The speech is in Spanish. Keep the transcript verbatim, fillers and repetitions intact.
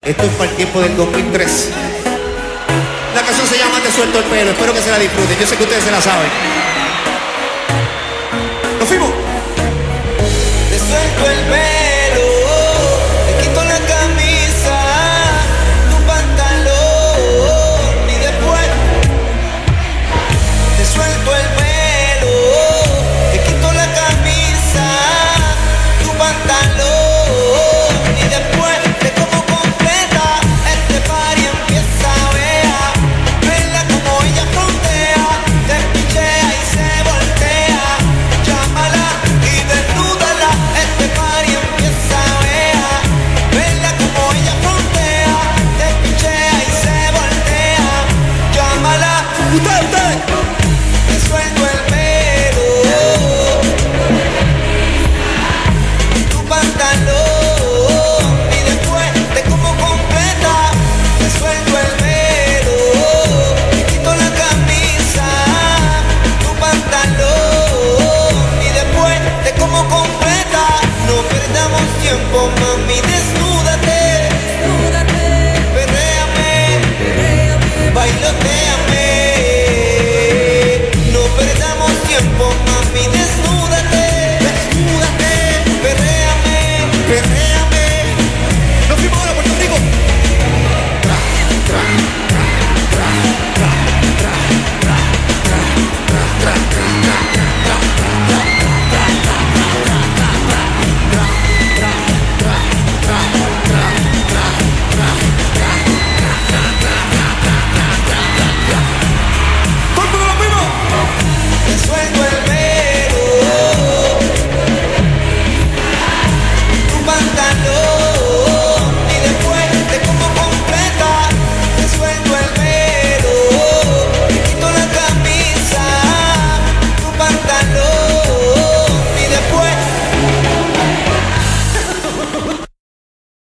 Esto es para el tiempo del dos mil tres. La canción se llama Te suelto el pelo. Espero que se la disfruten. Yo sé que ustedes se la saben.